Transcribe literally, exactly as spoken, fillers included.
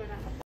ด้วยนะครับ